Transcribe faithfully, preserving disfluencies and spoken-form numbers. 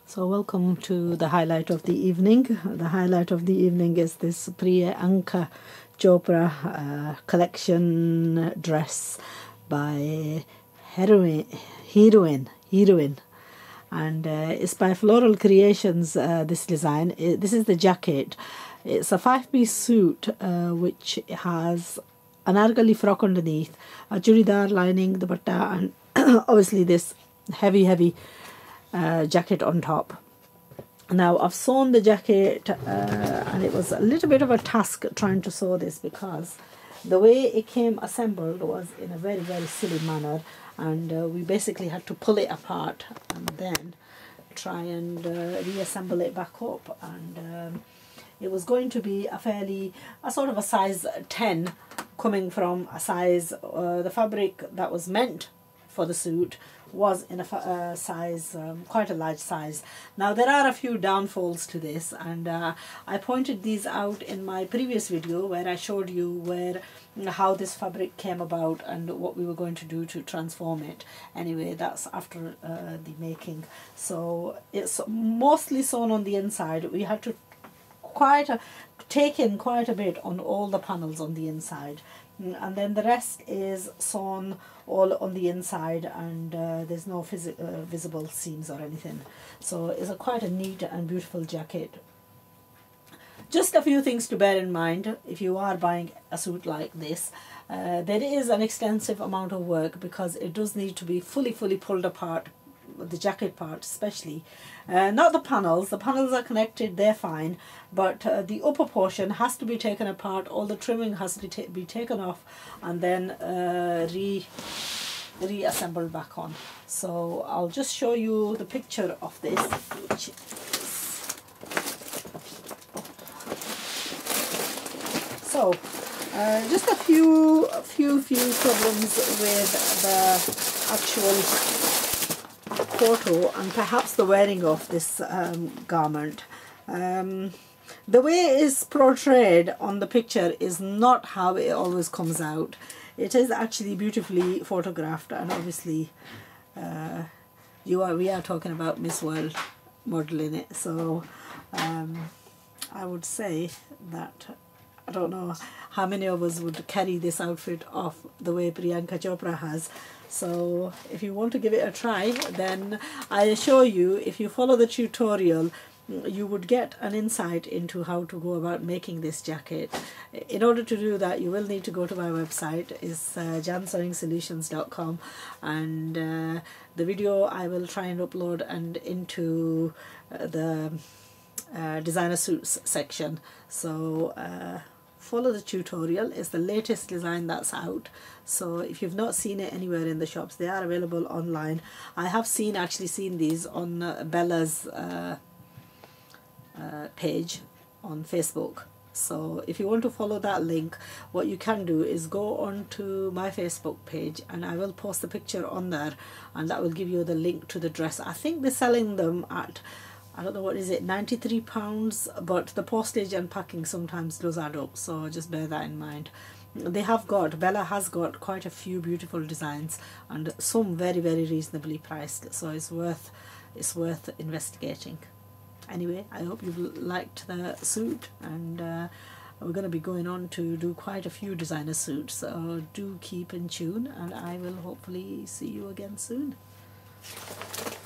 So welcome to the highlight of the evening. The highlight of the evening is this Priyanka Chopra uh, collection dress by heroine, heroine, heroine. And uh, it's by Floral Creations, uh, this design. It, this is the jacket. It's a five-piece suit uh, which has an argali frock underneath, a churidar lining, the dupatta, and obviously this heavy, heavy uh, jacket on top. Now I've sewn the jacket uh, and it was a little bit of a task trying to sew this because the way it came assembled was in a very, very silly manner, and uh, we basically had to pull it apart and then try and uh, reassemble it back up. And um, it was going to be a fairly, a sort of a size ten, coming from a size, uh, the fabric that was meant for the suit was in a uh, size, um, quite a large size. Now there are a few downfalls to this, and uh, I pointed these out in my previous video where I showed you where how this fabric came about and what we were going to do to transform it. Anyway, that's after uh, the making. So it's mostly sewn on the inside. We had to quite a, take in quite a bit on all the panels on the inside, and then the rest is sewn all on the inside, and uh, there's no uh, visible seams or anything. So it's a quite a neat and beautiful jacket. Just a few things to bear in mind if you are buying a suit like this. Uh, there is an extensive amount of work because it does need to be fully fully pulled apart, the jacket part especially. Uh, not the panels, the panels are connected, they're fine, but uh, the upper portion has to be taken apart, all the trimming has to ta be taken off and then uh, re reassembled back on. So I'll just show you the picture of this, which is, so uh, just a few a few few problems with the actual photo and perhaps the wearing of this um, garment. Um, the way it is portrayed on the picture is not how it always comes out. It is actually beautifully photographed, and obviously uh, you are we are talking about Miss World modeling it, so um, I would say that I don't know how many of us would carry this outfit off the way Priyanka Chopra has. So if you want to give it a try, then I assure you, if you follow the tutorial, you would get an insight into how to go about making this jacket. In order to do that, you will need to go to my website. It's uh, jan sewing solutions dot com, and uh, the video I will try and upload and into uh, the uh, designer suits section. So uh, follow the tutorial. It's the latest design that's out, so if you've not seen it anywhere in the shops, they are available online. I have seen actually seen these on uh, Bella's uh, uh, page on Facebook. So if you want to follow that link, what you can do is go on to my Facebook page and I will post the picture on there, and that will give you the link to the dress. I think they're selling them at, I don't know, what is it, ninety-three pounds, but the postage and packing sometimes does add up, so just bear that in mind. They have got, Bella has got quite a few beautiful designs and some very very reasonably priced, so it's worth it's worth investigating. Anyway, I hope you've liked the suit, and uh, we're going to be going on to do quite a few designer suits, so do keep in tune, and I will hopefully see you again soon.